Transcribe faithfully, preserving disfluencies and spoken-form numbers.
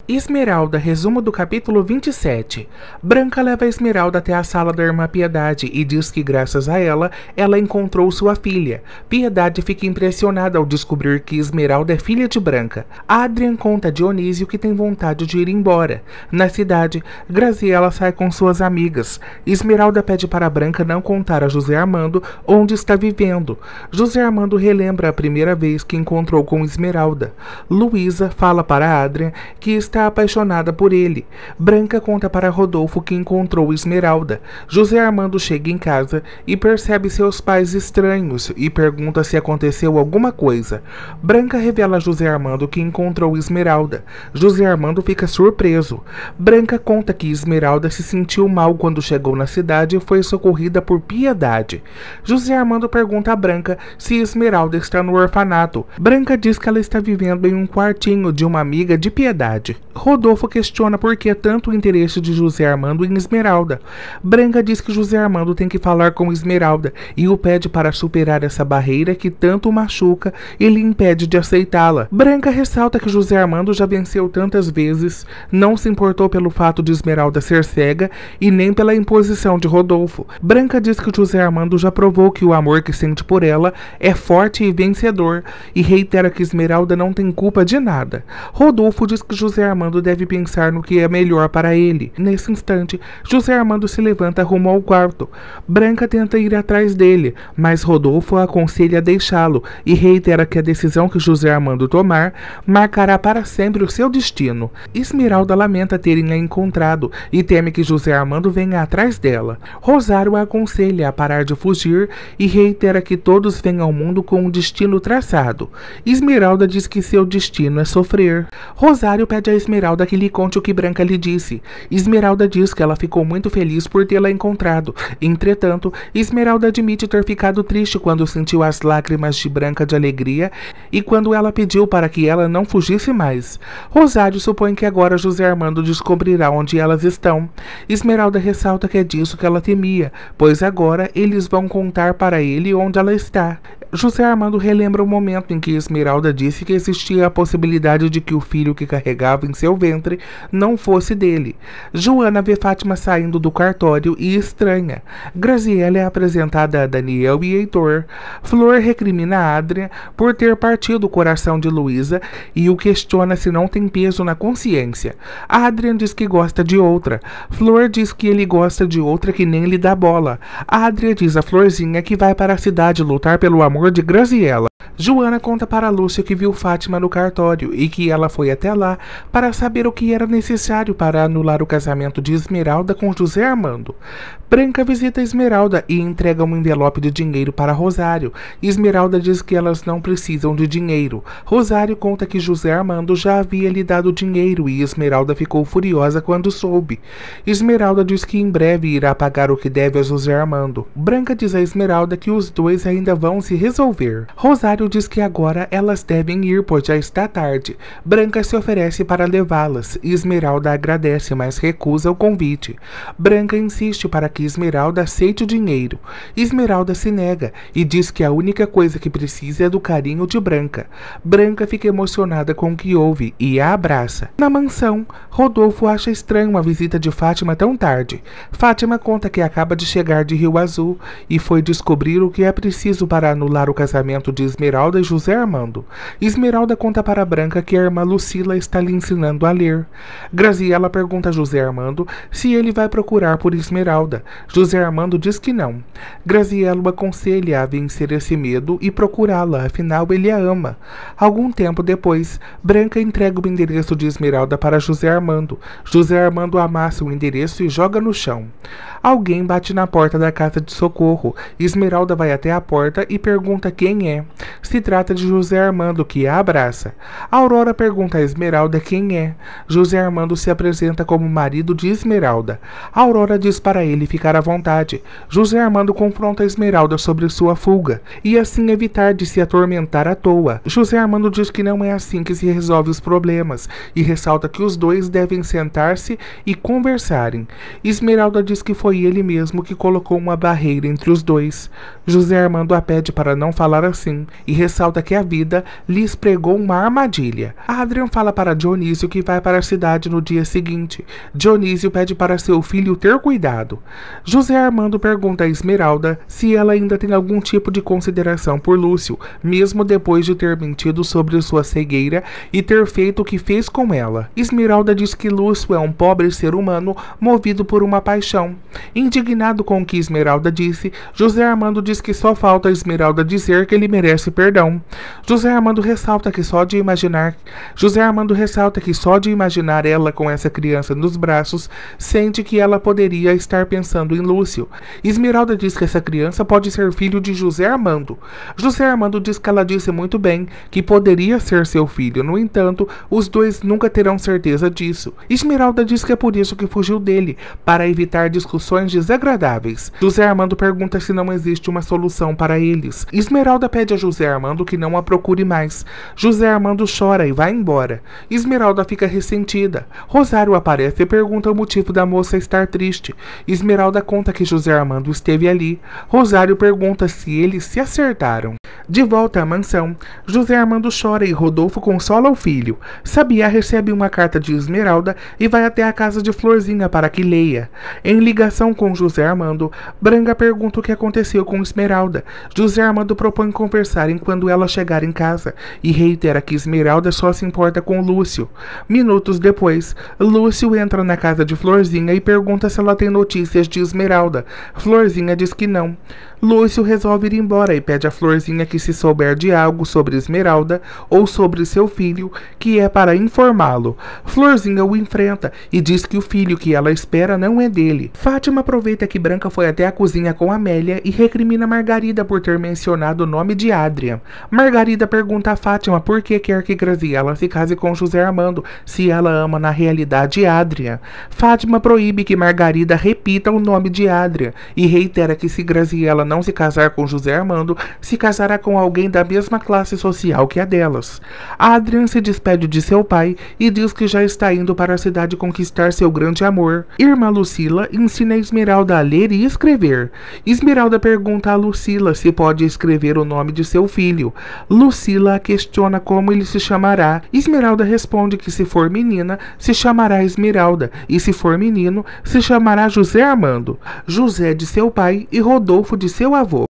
Esmeralda, resumo do capítulo vinte e sete. Branca leva Esmeralda até a sala da irmã Piedade e diz que graças a ela, ela encontrou sua filha. Piedade fica impressionada ao descobrir que Esmeralda é filha de Branca. Adrian conta a Dionísio que tem vontade de ir embora. Na cidade, Graziella sai com suas amigas. Esmeralda pede para Branca não contar a José Armando onde está vivendo. José Armando relembra a primeira vez que encontrou com Esmeralda. Luísa fala para Adrian que está está apaixonada por ele. Branca conta para Rodolfo que encontrou Esmeralda. José Armando chega em casa e percebe seus pais estranhos e pergunta se aconteceu alguma coisa. Branca revela a José Armando que encontrou Esmeralda. José Armando fica surpreso. Branca conta que Esmeralda se sentiu mal quando chegou na cidade e foi socorrida por Piedade. José Armando pergunta a Branca se Esmeralda está no orfanato. Branca diz que ela está vivendo em um quartinho de uma amiga de Piedade. Rodolfo questiona por que tanto o interesse de José Armando em Esmeralda. Branca diz que José Armando tem que falar com Esmeralda e o pede para superar essa barreira que tanto o machuca e lhe impede de aceitá-la. Branca ressalta que José Armando já venceu tantas vezes, não se importou pelo fato de Esmeralda ser cega e nem pela imposição de Rodolfo. Branca diz que José Armando já provou que o amor que sente por ela é forte e vencedor e reitera que Esmeralda não tem culpa de nada. Rodolfo diz que José Armando deve pensar no que é melhor para ele. Nesse instante, José Armando se levanta rumo ao quarto. Branca tenta ir atrás dele, mas Rodolfo a aconselha a deixá-lo e reitera que a decisão que José Armando tomar marcará para sempre o seu destino. Esmeralda lamenta terem a encontrado e teme que José Armando venha atrás dela. Rosário a aconselha a parar de fugir e reitera que todos vêm ao mundo com um destino traçado. Esmeralda diz que seu destino é sofrer. Rosário pede a Esmeralda que lhe conte o que Branca lhe disse. Esmeralda diz que ela ficou muito feliz por tê-la encontrado. Entretanto, Esmeralda admite ter ficado triste quando sentiu as lágrimas de Branca de alegria e quando ela pediu para que ela não fugisse mais. Rosário supõe que agora José Armando descobrirá onde elas estão. Esmeralda ressalta que é disso que ela temia, pois agora eles vão contar para ele onde ela está. José Armando relembra o momento em que Esmeralda disse que existia a possibilidade de que o filho que carregava em seu ventre não fosse dele. Joana vê Fátima saindo do cartório e estranha. Graziella é apresentada a Daniel e Heitor. Flor recrimina Adrian por ter partido o coração de Luísa e o questiona se não tem peso na consciência. Adrian diz que gosta de outra. Flor diz que ele gosta de outra que nem lhe dá bola. Adrian diz a Florzinha que vai para a cidade lutar pelo amor de Graziella. Joana conta para Lúcia que viu Fátima no cartório e que ela foi até lá para saber o que era necessário para anular o casamento de Esmeralda com José Armando. Branca visita Esmeralda e entrega um envelope de dinheiro para Rosário. Esmeralda diz que elas não precisam de dinheiro. Rosário conta que José Armando já havia lhe dado dinheiro e Esmeralda ficou furiosa quando soube. Esmeralda diz que em breve irá pagar o que deve a José Armando. Branca diz a Esmeralda que os dois ainda vão se resolver. Rosário diz que agora elas devem ir, pois já está tarde. Branca se oferece para levá-las. Esmeralda agradece, mas recusa o convite. Branca insiste para que Esmeralda aceite o dinheiro. Esmeralda se nega e diz que a única coisa que precisa é do carinho de Branca. Branca fica emocionada com o que ouve e a abraça. Na mansão, Rodolfo acha estranho a visita de Fátima tão tarde. Fátima conta que acaba de chegar de Rio Azul e foi descobrir o que é preciso para anular o casamento de Esmeralda e José Armando. Esmeralda conta para Branca que a irmã Lucila está lhe ensinando a ler. Graziella pergunta a José Armando se ele vai procurar por Esmeralda. José Armando diz que não. Graziella o aconselha a vencer esse medo e procurá-la, afinal ele a ama. Algum tempo depois, Branca entrega o endereço de Esmeralda para José Armando. José Armando amassa o endereço e joga no chão. Alguém bate na porta da casa de socorro. Esmeralda vai até a porta e pergunta quem é. Se trata de José Armando, que a abraça. Aurora pergunta a Esmeralda quem é. José Armando se apresenta como marido de Esmeralda. Aurora diz para ele ficar à vontade. José Armando confronta Esmeralda sobre sua fuga e assim evitar de se atormentar à toa. José Armando diz que não é assim que se resolve os problemas e ressalta que os dois devem sentar-se e conversarem. Esmeralda diz que foi ele mesmo que colocou uma barreira entre os dois. José Armando a pede para não falar assim e ressalta que a vida lhes pregou uma armadilha. Adrian fala para Dionísio que vai para a cidade no dia seguinte. Dionísio pede para seu filho ter cuidado. José Armando pergunta a Esmeralda se ela ainda tem algum tipo de consideração por Lúcio, mesmo depois de ter mentido sobre sua cegueira e ter feito o que fez com ela. Esmeralda diz que Lúcio é um pobre ser humano movido por uma paixão. Indignado com o que Esmeralda disse, José Armando diz que só falta a Esmeralda dizer que ele merece perdão. José Armando ressalta que só de imaginar José Armando ressalta que só de imaginar ela com essa criança nos braços, sente que ela poderia estar pensando em Lúcio. Esmeralda diz que essa criança pode ser filho de José Armando. José Armando diz que ela disse muito bem que poderia ser seu filho, no entanto, os dois nunca terão certeza disso. Esmeralda diz que é por isso que fugiu dele, para evitar discussões desagradáveis. José Armando pergunta se não existe uma solução para eles. Esmeralda pede a José Armando que não a procure mais. José Armando chora e vai embora. Esmeralda fica ressentida. Rosário aparece e pergunta o motivo da moça estar triste. Esmeralda conta que José Armando esteve ali. Rosário pergunta se eles se acertaram. De volta à mansão, José Armando chora e Rodolfo consola o filho. Sabiá recebe uma carta de Esmeralda e vai até a casa de Florzinha para que leia. Em ligação com José Armando, Branca pergunta o que aconteceu com Esmeralda. José Armando propõe conversarem quando ela chegar em casa e reitera que Esmeralda só se importa com Lúcio. Minutos depois, Lúcio entra na casa de Florzinha e pergunta se ela tem notícias de Esmeralda. Florzinha diz que não. Lúcio resolve ir embora e pede a Florzinha que, se souber de algo sobre Esmeralda ou sobre seu filho, que é para informá-lo. Florzinha o enfrenta e diz que o filho que ela espera não é dele. Fátima aproveita que Branca foi até a cozinha com Amélia e recrimina Margarida por ter mencionado o nome de Adrian. Margarida pergunta a Fátima por que quer que Graziella se case com José Armando, se ela ama na realidade Adrian. Fátima proíbe que Margarida repita o nome de Adrian e reitera que se Graziella não se casar com José Armando, se casará com alguém da mesma classe social que a delas. Adrian se despede de seu pai e diz que já está indo para a cidade conquistar seu grande amor. Irmã Lucila ensina Esmeralda a ler e escrever. Esmeralda pergunta a Lucila se pode escrever o nome de seu filho. Lucila questiona como ele se chamará. Esmeralda responde que se for menina, se chamará Esmeralda, e se for menino, se chamará José Armando. José de seu pai e Rodolfo de seu avô.